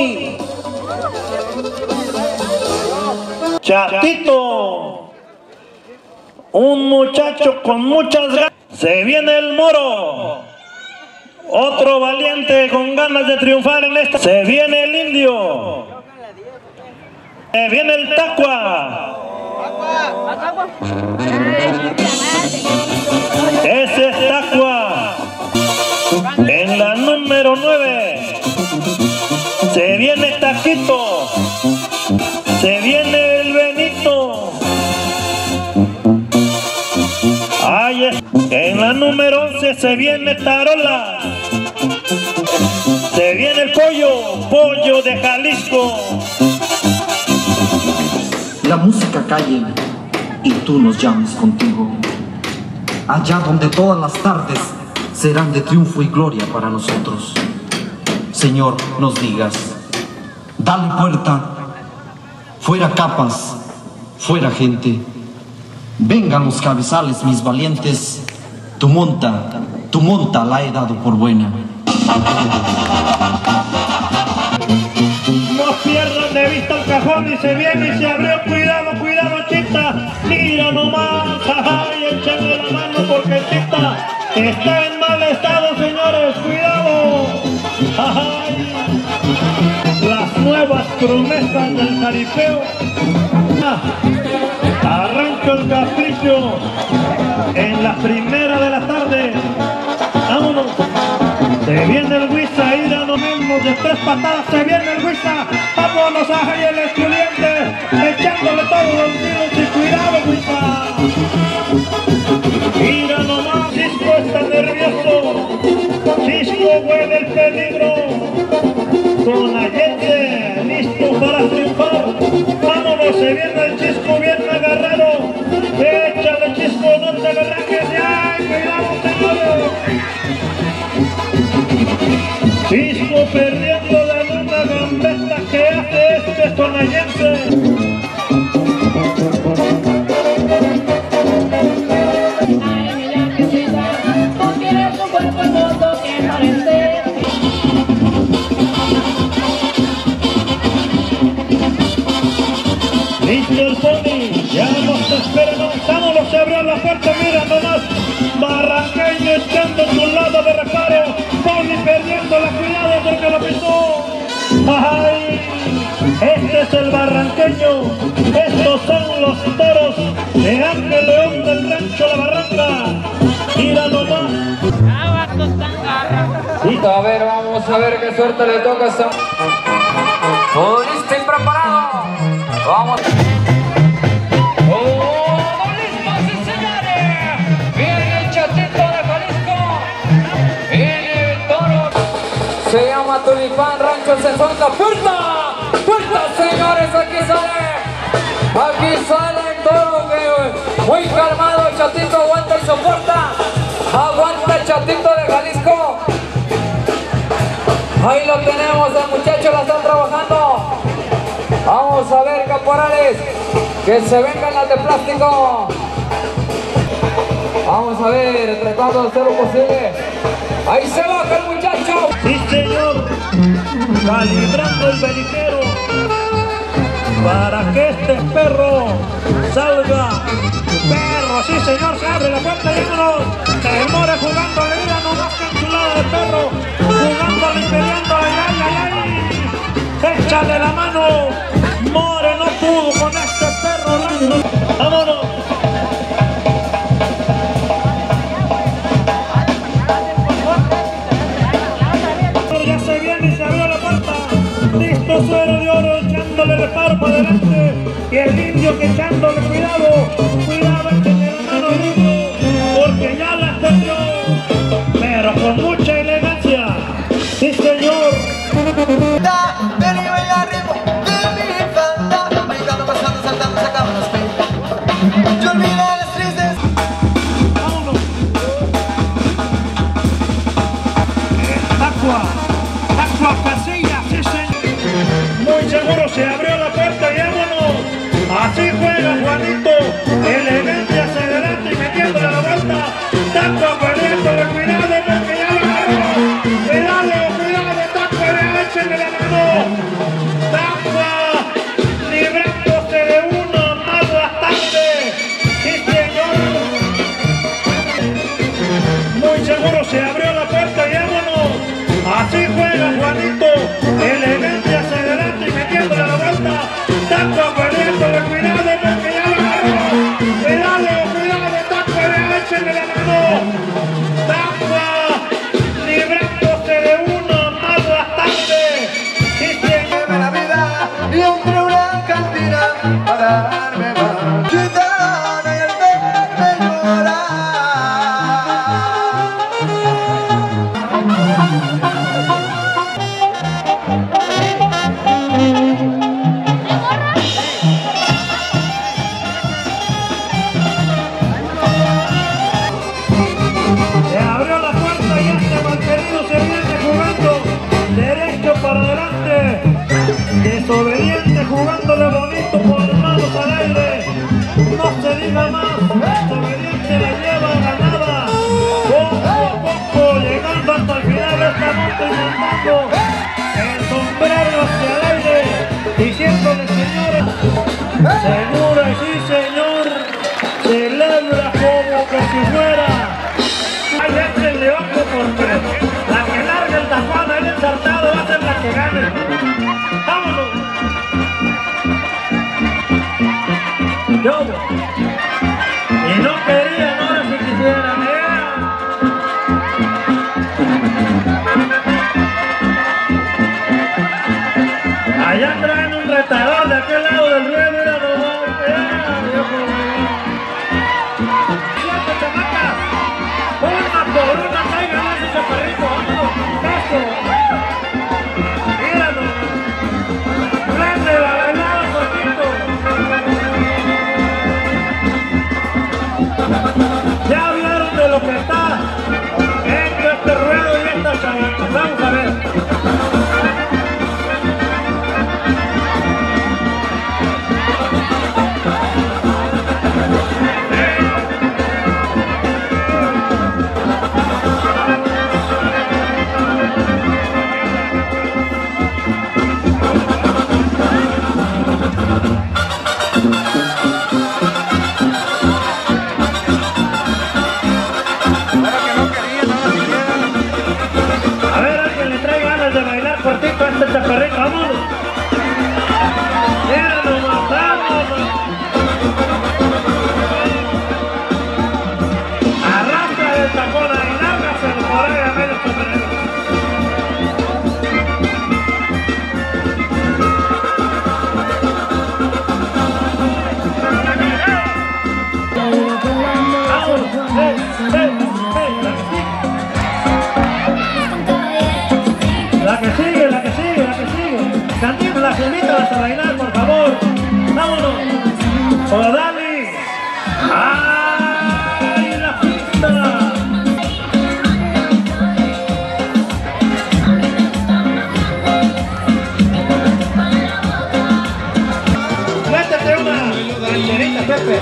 Pony. Chatito, un muchacho con muchas ganas. Se viene el Moro, otro valiente con ganas de triunfar en esta. Se viene el Indio, se viene el Tacua. Ese es Tacua. En la número 9 se viene Taquito, se viene el Benito. Ahí es. En la número 11 se viene Tarola, se viene el Pollo de Jalisco. La música calle y tú nos llames contigo, allá donde todas las tardes serán de triunfo y gloria para nosotros. Señor, nos digas, dale puerta, fuera capas, fuera gente, vengan los cabezales mis valientes, tu monta la he dado por buena. No pierdan de vista el cajón y se viene y se abrió. Cuidado, cuidado, Chita. Mira nomás, ay, échale la mano porque Chita está en mal estado, señores. Cuidado. Ay. Las nuevas promesas del jaripeo. Arranca el capricho en la primera de la tarde. Vámonos. Se viene el Huiza, ida no menos de 3 patadas, se viene el Huiza. Vámonos ahí el estudiante, echándole todos los tiros y cuidado Huiza. Mira nomás, Cisco está nervioso, Cisco huele el peligro. Con Allende, listo para triunfar. Vámonos, se viene el Cisco bien agarrado. Échale Cisco, no te lo rajes, ay, cuidado señores. Cisco perdiendo de una gambeta que hace este sonayense. Listo el Pony, ya nos esperamos. Vámonos, se abrió la puerta, mira nomás. Barranqueño echando su lado de reparo. Pony perdiendo la cuidado porque lo pisó. ¡Ay! Este es el barranqueño. Estos son los toros de Ángel León del Rancho La Barranca. Mira nomás. A ver, vamos a ver qué suerte le toca a esta. Todo listo y preparado. Vamos. Se llama Tulipán, Rancho se suelta. ¡Puerta! ¡Puerta, señores! Aquí sale el toro que muy calmado. Chatito aguanta y soporta. Aguanta el Chatito de Jalisco. Ahí lo tenemos, el muchacho la están trabajando. Vamos a ver, caporales, que se vengan las de plástico. Vamos a ver, tratando de hacer lo posible. Ahí se baja el muchacho. Sí, señor. Calibrando el belicero para que este perro salga. Perro, sí, señor. Se abre la puerta y vámonos. El More jugando, le mira nomás que enchulada de perro. Jugando y peleando. Ay, ay, ay, ay. Échale la mano. More no pudo con este perro. Vámonos. Suero de oro echándole el reparo para adelante y el indio que echándole cuidado, cuidado échale la mano al indio porque ya la perdió, pero con mucha elegancia, sí señor. Vení, baila ritmo de mi banda, brincando, pasando, saltando, sacamos los pelos. que le ganó. Tapa, librándose de uno más bastante. Y se Dame la vida y entre una cantina para darme más. Gitana y el verme llorar. se abrió la puerta y este malquerido se viene jugando derecho para adelante. Desobediente jugándole bonito por manos al aire. No se diga más, desobediente la lleva ganada. Poco a poco llegando hasta el final de esta monta y mandando el sombrero hacia el aire, diciéndole señores, segura y sí señor, celebra como que si fuera. Ay, échenle ojo porque la que larga el tapón ahí ensartado va a ser la que gane. ¡Vámonos! Yo. Y no querían, ahora si quisieran, allá traen un retador de aquel lado del ruedo, mira nomás, viejo. ¡Siete chamacas! ¡Una por una caigan a ese chaparrito! ¡Vámonos! ¡Eso! ¡Míralo! ¡Prende la bailada, Jorgito! Ya vieron de lo que está entre este ruedo y esta chamaca. Vamos a ver. Cortito a este chaparrito, vamos. Mira nomás, vamos. Arrastra el tacón ahí, lárgaselo por ahí a medio chaparrito. La que sigue, la que sigue, la que sigue. Cantinflas, invítalas a bailar, por favor. Vámonos. O Dani. ¡Ay, la pista! Métete una rancherita, Pepe.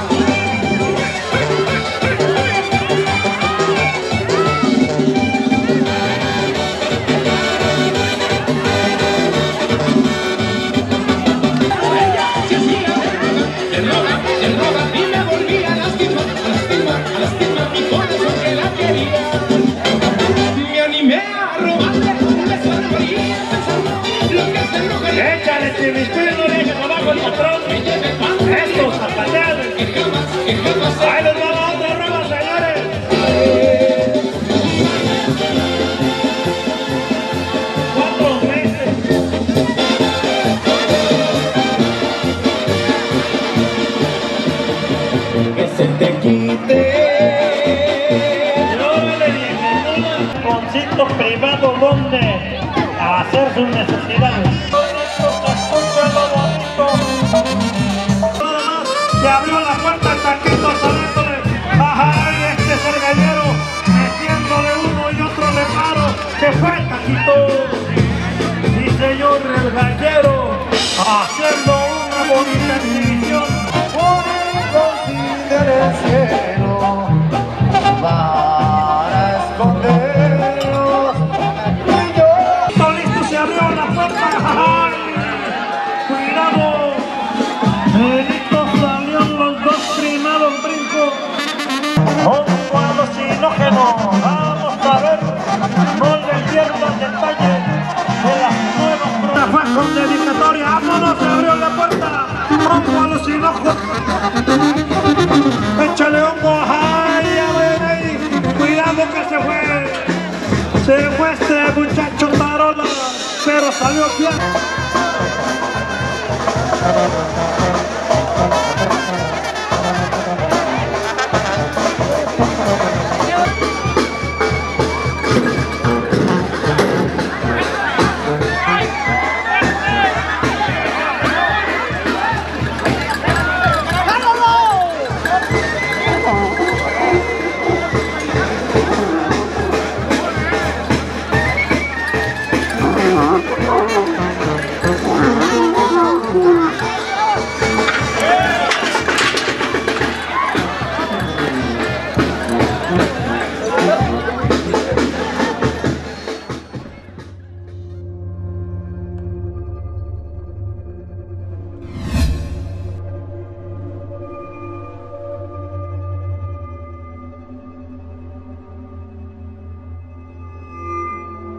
Échale chimispín, no dejes abajo el patrón. Estos zapateados. Ahí les va la otra rueda, señores. Cuatro meses. Que se te quite. Yo le dije, un concito privado donde a hacer sus necesidades. Se abrió la puerta al taquito saliéndole. Ay, este es el gallero, metiéndole uno y otro le paro. Se fue el taquito. Sí, señor, el gallero, haciendo una bonita exhibición. Por el cielo para escondernos. Y yo. Listo, se abrió la puerta. Ay, cuidado. Benito salieron los dos primeros brincos. Un cuadro sinógeno. Vamos a ver. No le pierdan detalle de las nuevas pruebas. Fue con dedicatoria. Vámonos, se abrió la puerta. Un cuadro sinógeno. Échale hongo. Ay, a ver. Se fue este muchacho tarola, pero salió bien.